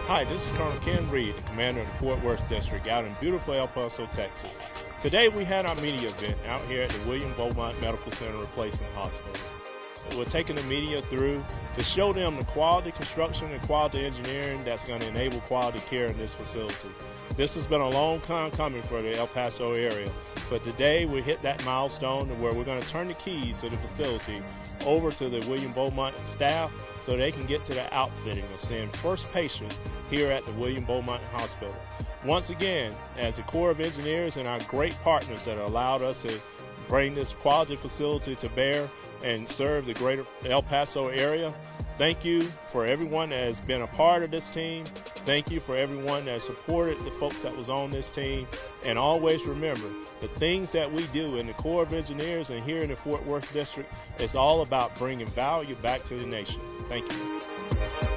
Hi, this is Colonel Ken Reed, the commander of the Fort Worth District out in beautiful El Paso, Texas. Today we had our media event out here at the Beaumont Medical Center Replacement Hospital. We're taking the media through to show them the quality construction and quality engineering that's going to enable quality care in this facility. This has been a long time coming for the El Paso area, but today we hit that milestone where we're going to turn the keys to the facility over to the William Beaumont staff so they can get to the outfitting and send first patient here at the William Beaumont Hospital. Once again, as the Corps of Engineers and our great partners that allowed us to bring this quality facility to bear and serve the greater El Paso area, thank you for everyone that has been a part of this team. Thank you for everyone that supported the folks that was on this team. And always remember, the things that we do in the Corps of Engineers and here in the Fort Worth District is all about bringing value back to the nation. Thank you.